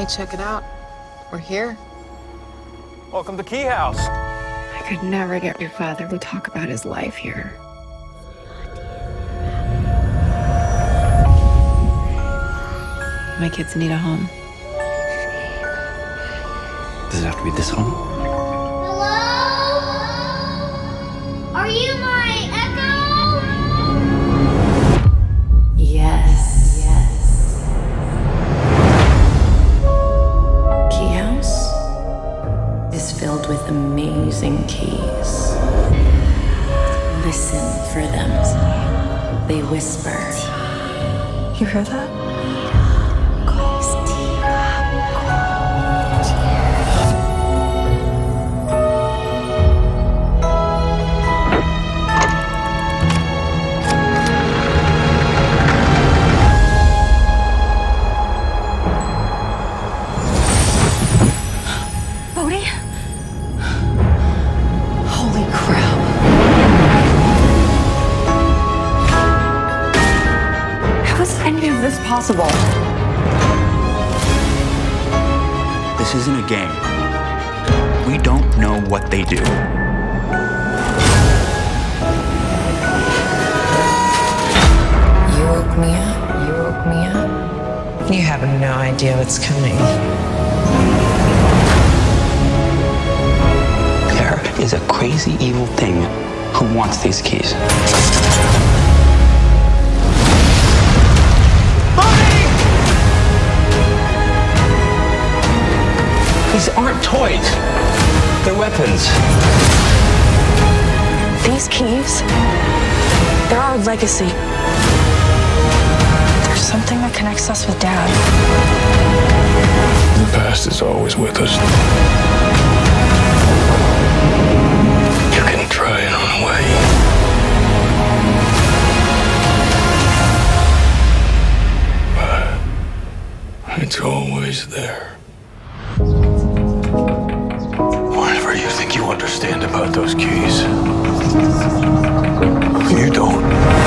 Hey, check it out. We're here. Welcome to Key House. I could never get your father to talk about his life here. My kids need a home. Does it have to be this home? Hello? Are you my echo? Yes. Key House is filled with amazing keys. Listen for them. They whisper. You hear that? Bodhi? Holy crap. How is any of this possible? This isn't a game. We don't know what they do. You woke me up. You have no idea what's coming. There is a crazy evil thing who wants these keys. These aren't toys. They're weapons. These keys, they're our legacy. There's something that connects us with Dad. The past is always with us. You can try and run away. But it's always there. Whatever you think you understand about those keys, you don't.